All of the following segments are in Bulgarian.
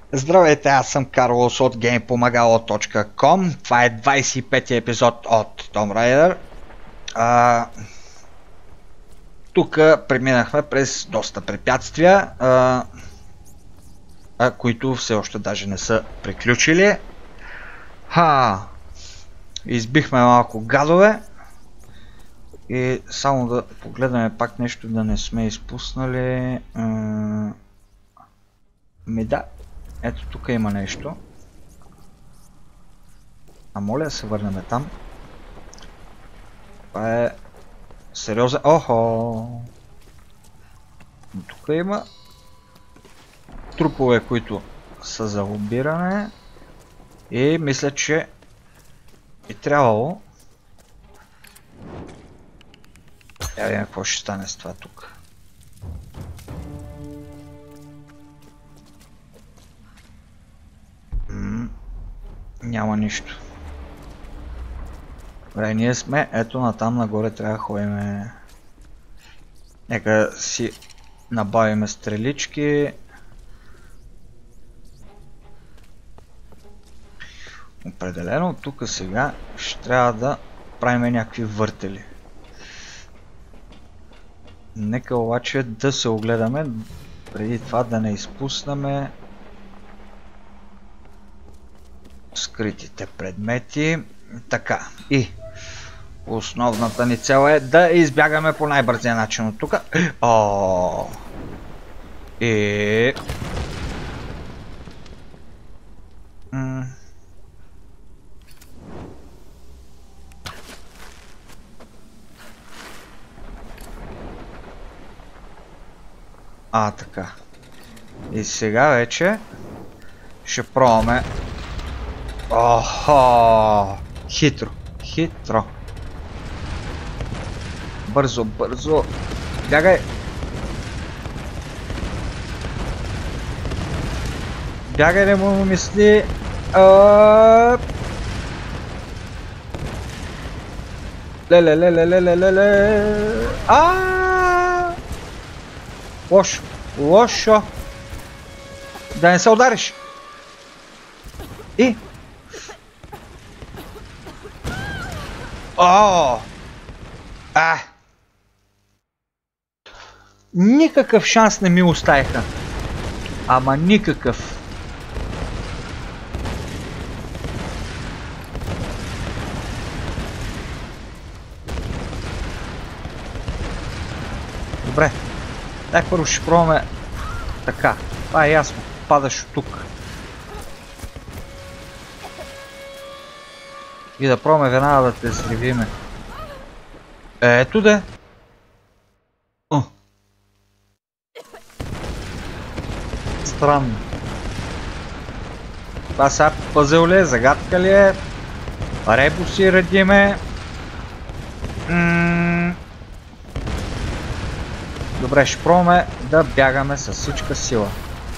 Здравейте, аз съм Карлос от GamePomagalo.com. Това е 25-ти епизод от Tomb Raider. Тук преминахме през доста препятствия, които все още даже не са приключили. Избихме малко гадове. И само да погледаме пак нещо да не сме изпуснали. Да, ето тук има нещо. Моля да се върнем там. Това е сериозен... Охо! Тук има трупове, които са за лобиране. И мисля, че е трябвало... Я видим какво ще стане с това тук. Няма нищо. Добре, ние сме, ето натам нагоре трябва да ходим. Нека си набавим стрелички. Определено тук сега ще трябва да правим някакви въртели. Нека обаче да се огледаме, преди това да не изпуснем скритите предмети. Така, и основната ни цел е да избягаме по най-бързия начин от тук. И... така. И сега вече ще пробваме. Хитро. Бързо. Бягай. Бягай, не му мисли. Леле. Лошо. Да не се удариш. И... Никакъв шанс не ми оставиха. Ама никакъв. Добре. Дай първо ще пробваме така. Това е ясно. Падаш от тук. И да пробваме веднага да те сривиме. Ето де. Странно. Това сега пъзел ли е? Загадка ли е? Ребуси радиме. Добре, ще пробваме да бягаме с всичка сила.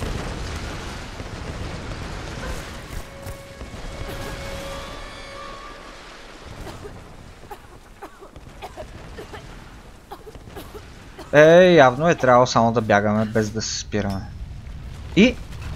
Явно е трябвало само да бягаме без да се спираме. И...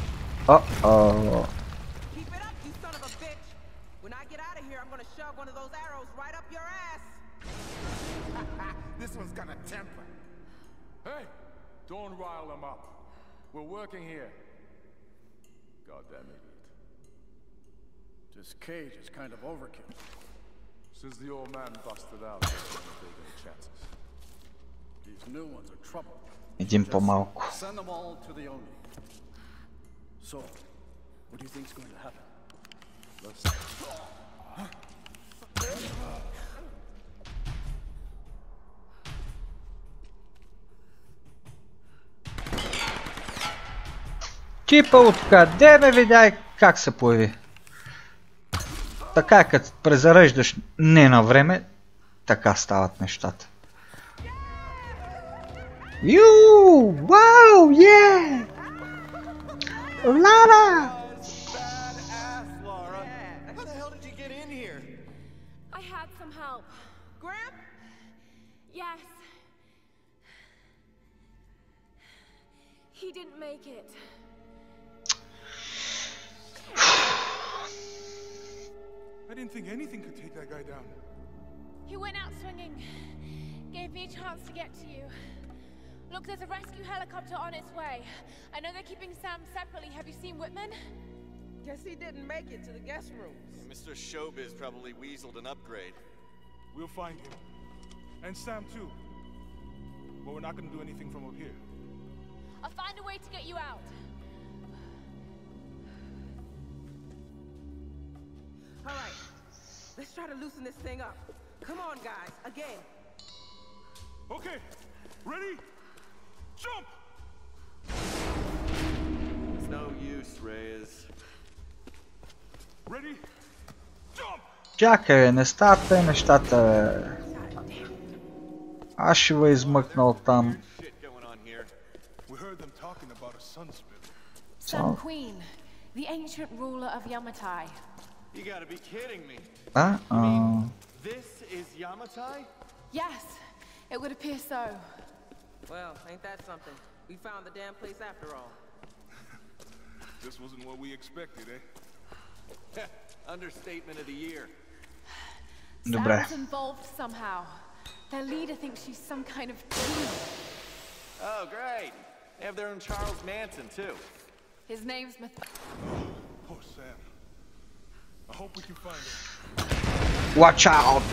Don't rile them up. We're working here. Goddamn idiot. This cage is kind of overkill. Since the old man busted out, there's no take any chances. These new ones are trouble. Един по-малко. Send them all to the Oni. So, what do you think is going to happen? Let's... Типа откъде ме видяй как се появи? Така е, като презареждаш не на време, така стават нещата. Вау, yeah! Lara! How the hell did you get in here? I had some help. Gramp? Yes. He didn't make it. I didn't think anything could take that guy down. He went out swinging. Gave me a chance to get to you. Look, there's a rescue helicopter on its way. I know they're keeping Sam separately. Have you seen Whitman? Guess he didn't make it to the guest rooms. Mr. Showbiz probably weaseled an upgrade. We'll find him. And Sam too. But we're not gonna do anything from up here. I'll find a way to get you out. All right, let's try to loosen this thing up. Come on, guys, again. Okay, ready? Jump! It's no use, Reyes. Ready? Jump! Чакай, не ставте нещата. Аз ще го измъкна там. Shit going on here. We heard them talking about a sunspit. Sun Queen, the ancient ruler of Yamatai. You gotta be kidding me. This is Yamatai? Yes, it would appear so. Well, ain't that something? We found the damn place after all. This wasn't what we expected, eh? Understatement of the year. Добре. Sam's involved somehow. Their leader thinks she's some kind of demon. Oh, great. They have their own Charles Manson, too. His name's Poor Sam. I hope we can find him. Watch out!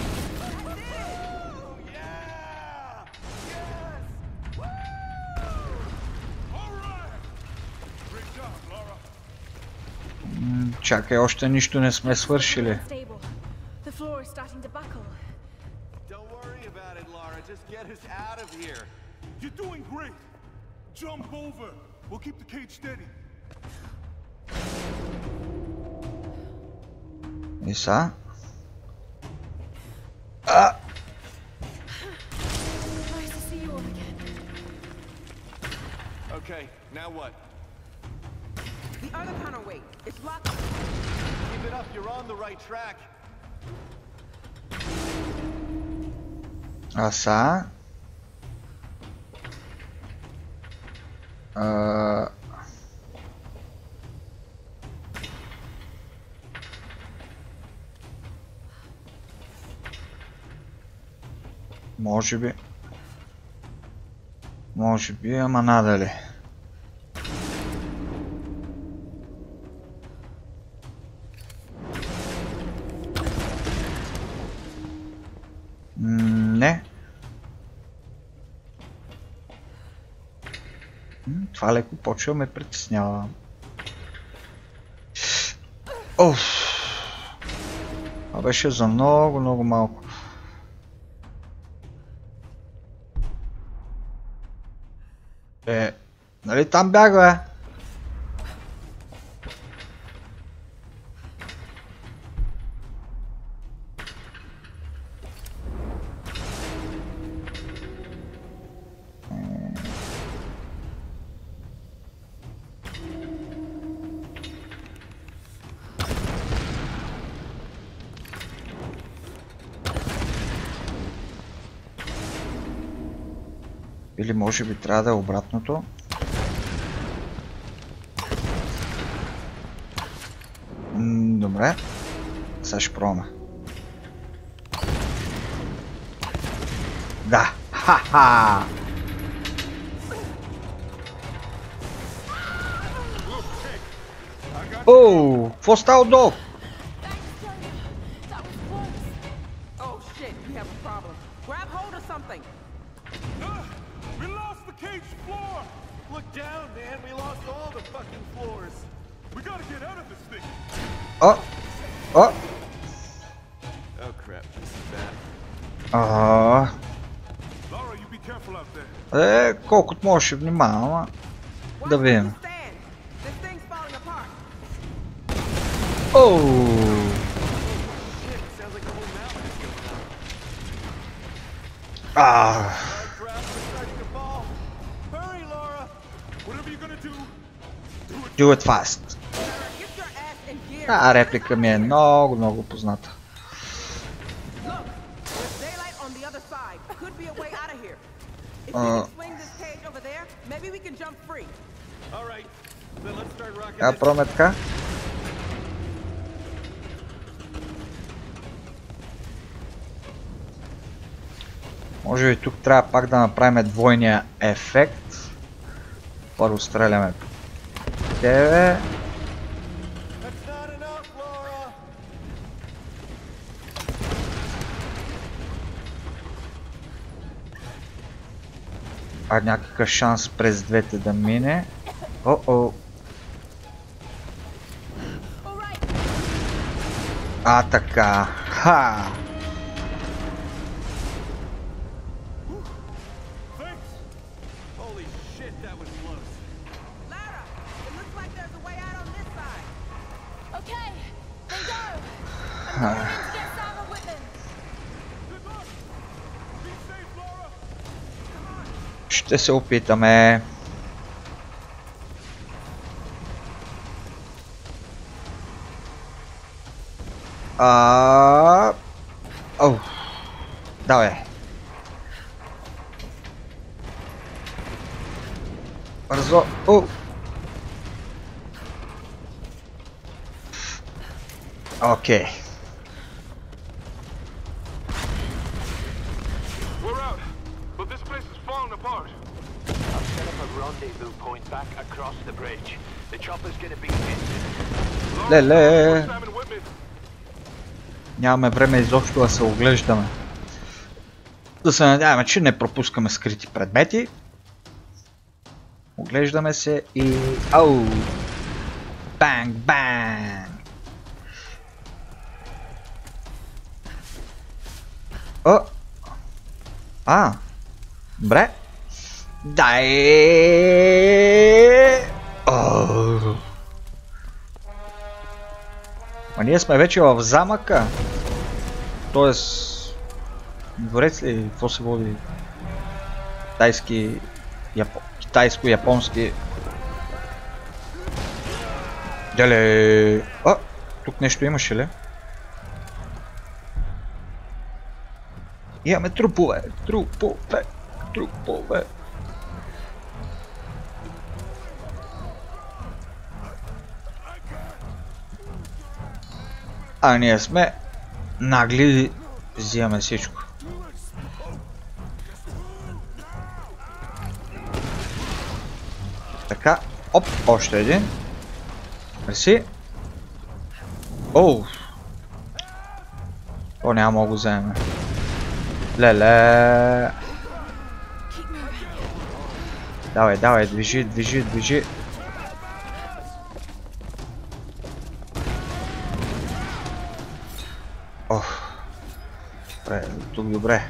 Чакай, още нищо не сме свършили. The floor is starting to buckle. Don't worry about it, Lara. Just get us out of here. You're doing great. Jump over. We'll keep the cage steady. И са? Nice to see you all again. Okay, now what? The other counterweight. It's locked. Keep it up. You're on the right track. А са? Може би. Може би, ама надали. Не. Това леко почва ме притеснява. Оф. Това беше за много, много малко. Нали там бяга, бе? Или може би трябва да е обратното. Добре. Сега ще пробваме. Да. Ха-ха! Оу! Какво става отдолу? Oh shit, we have a problem. Grab hold of something. We lost the cage floor! Look down, man. We lost all the fucking floors. We gotta get out of this thing. О! О! Oh crap, this is bad. Lara, you be careful out there. Колкото може ще внимавам, да видим. Watch where you stand. This thing's falling apart. Оу! Shit, sounds like the whole mountain is going up. Crap, we're starting to fall. Hurry, Lara. Whatever you're gonna do, Do it fast. Get your ass in gear. Та реплика ми е много, много позната. Look, there's daylight on the other side. Could be a way out of here. If we can swing this cage over there, maybe we can jump free. All right, then let's start rocking Така, this. пробваме така. Може би тук трябва пак да направим двойния ефект. Първо стреляме тебе. А някакъв шанс през двете да мине. О-о! А така! Ха! Ще се опитаме. Оу. Давай. Бързо. Окей. Леле. Нямаме време изобщо да се оглеждаме. Да се надяваме, че не пропускаме скрити предмети. Оглеждаме се и... Ау! Банг, банг! О! Добре. Дай! А ние сме вече в замъка. Тоест... Дворец ли? Какво се води? Китайски... Китайско-японски... Деле... Тук нещо имаше ли? Имаме трупове! Трупове! А ние сме нагли, взимаме всичко. Така, оп, още един. Мерси. Оу. О, няма да го вземем. Леле. Давай, движи. Добре, тук добре.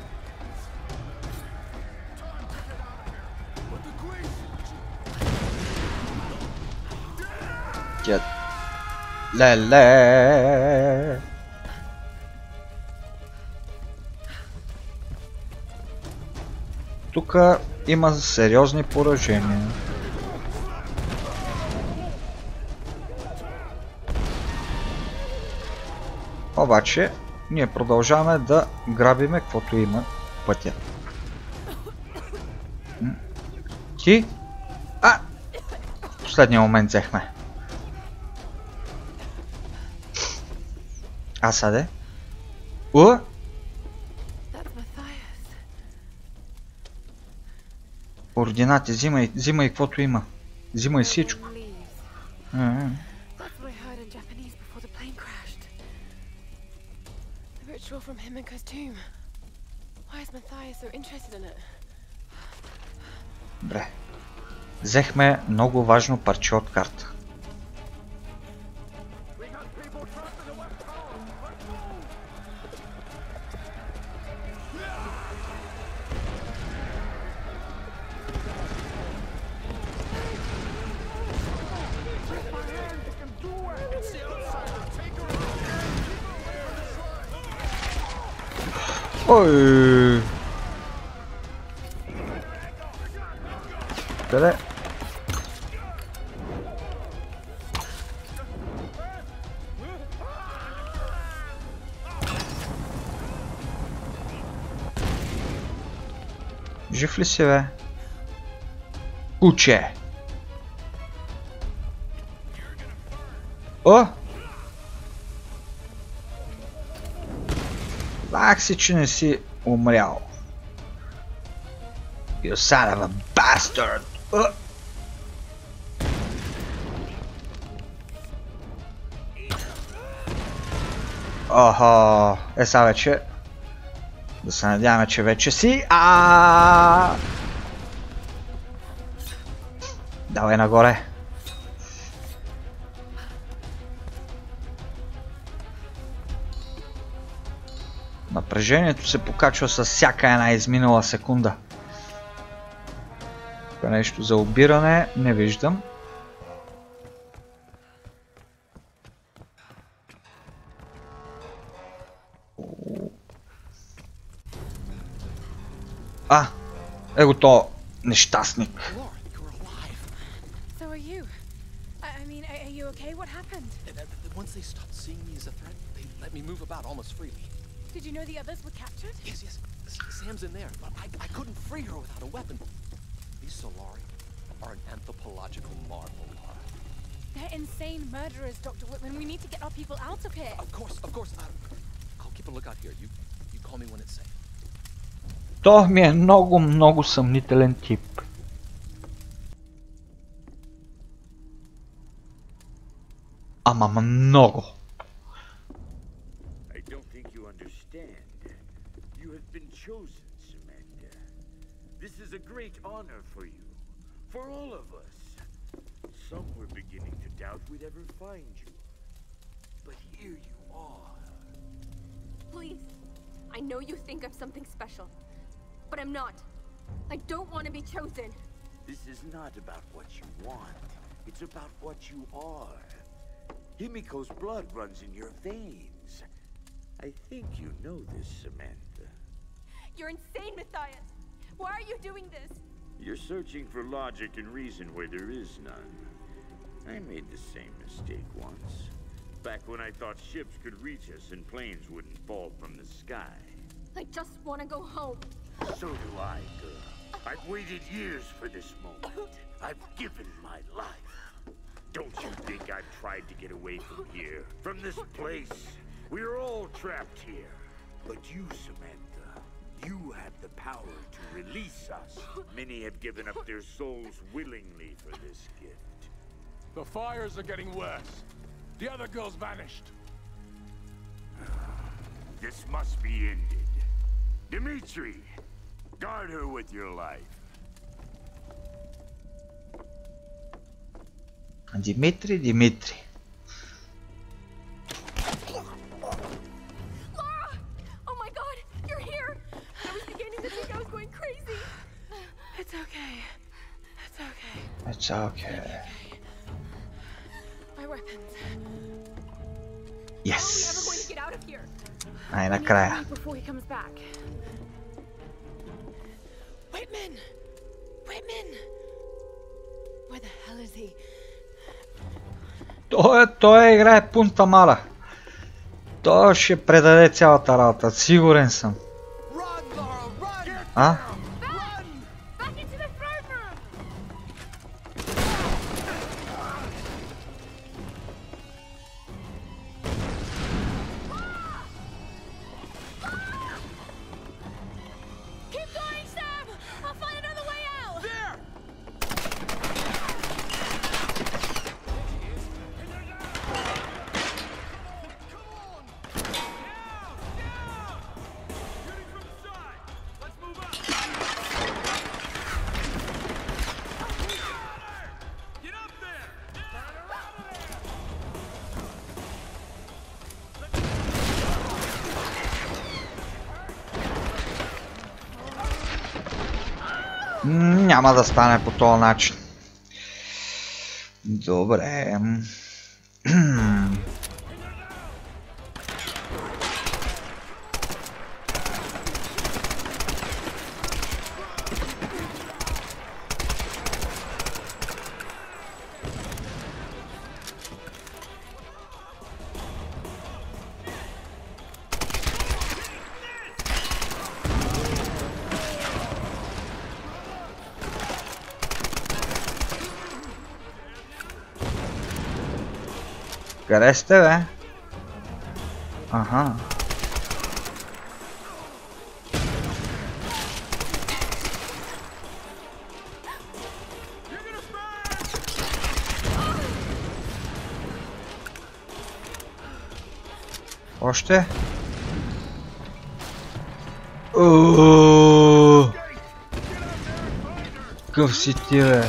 Леле. Тук има сериозни поражения. Обаче ние продължаваме да грабиме каквото има пътя. Ти? В последния момент взехме. Саде? Координати, взимай каквото има. Взимай всичко. Добре. Взехме много важно парче от карта. Ой! Къде? Жив ли си, бе? Куче! Знах си, че не си умрял. You son of a bastard! Охо, сега вече да се надяваме, че вече си. Давай нагоре. Напрежението се покачва с всяка една изминала секунда. Тук нещо за обиране не виждам. Его то нещастник. So are you? I mean, are you okay? What happened? Once they stopped seeing me as a threat, they let me move about almost freely. Did you know the others were captured? Yes. Sam's in there, but I couldn't free her without a weapon. These Solari are an anthropological marvel, Lara. They're insane murderers, Dr. Whitman. We need to get our people out of here. Of course. I'll keep a lookout here. You call me when it's safe. То ми е много съмнителен тип. Ама много. I don't think you understand. You have been chosen, Samantha. This is a great honor for you, for all of us. Some were beginning to doubt we'd ever find you, but here you are. Please, I know you think I'm something special, but I'm not. I don't want to be chosen. This is not about what you want. It's about what you are. Himiko's blood runs in your veins. I think you know this, Samantha. You're insane, Matthias. Why are you doing this? You're searching for logic and reason where there is none. I made the same mistake once. Back when I thought ships could reach us and planes wouldn't fall from the sky. I just want to go home. So do I, girl. I've waited years for this moment. I've given my life. Don't you think I've tried to get away from here? From this place? We're all trapped here. But you, Samantha, you have the power to release us. Many have given up their souls willingly for this gift. The fires are getting worse. The other girl's vanished. This must be ended. Dimitri, guard her with your life. Димитри. Lara! Oh my god, you're here! I was beginning to think I was going crazy. It's okay. It's okay. My weapons. Yes. How are we ever going to get out of here? Най-накрая. Before he comes back. Whitman! Where the hell is he? Той играе пунта мала. Той ще предаде цялата работа, сигурен съм. А? Back into the throne room! Keep going, Sam! I'll find another way out! There! Няма да стане по този начин. Добре. Къде сте, бе? Аха. Още. Къв си ти, бе?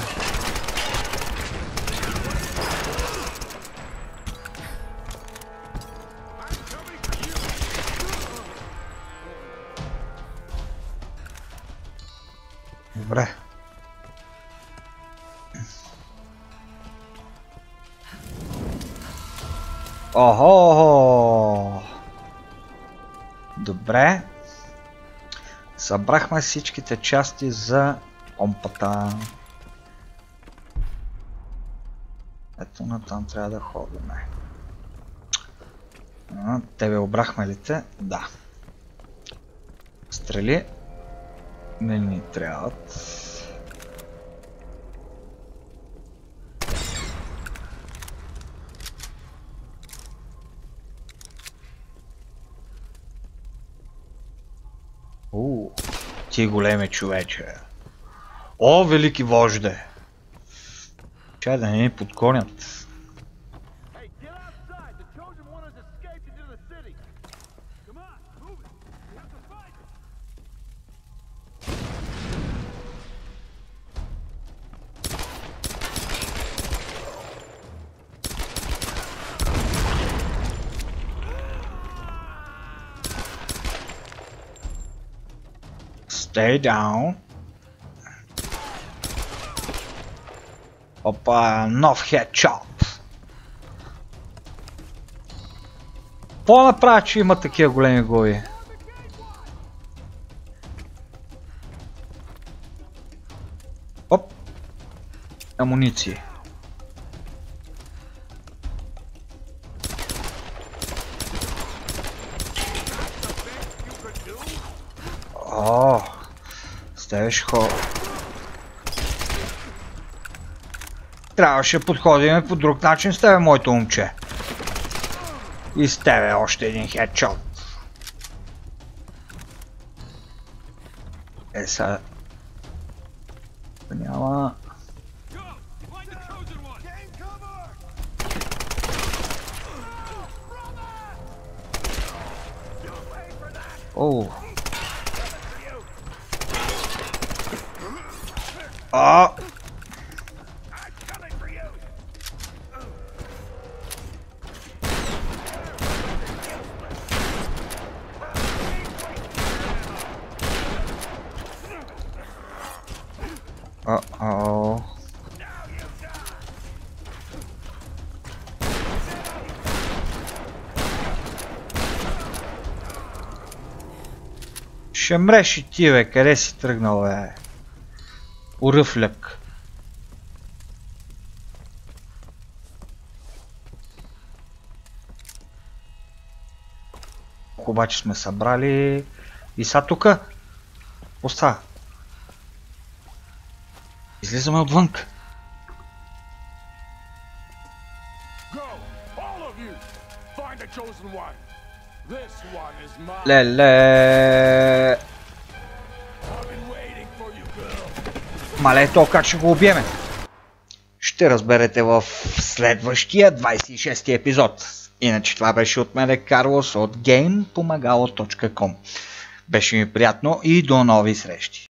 Добре. Охо! Добре. Събрахме всичките части за помпата. Ето натам трябва да ходим. Тебе обрахме ли те? Да. Стрели не ни трябват. Ти големе човече. О, велики вожде! Чай да не ни подгонят. Stay down. Опа, нов хедшот. По-направо, че има такива големи глави. Оп. Амуниции. О, ставиш хора. Трябваше подходим по друг начин с тебе, моето момче. И с тебе още един хедшот. Сега... Няма... Оу. Uh-oh. Ще мреш и ти, бе, къде си тръгнал, бе? Уръфляк. Обаче сме събрали... И са тука? Остава. Излизаме отвънка. Леле. Мале, то как ще го убиеме? Ще разберете в следващия 26-ти епизод. Иначе това беше от мене Карлос от GamePomagalo.com. Беше ми приятно и до нови срещи.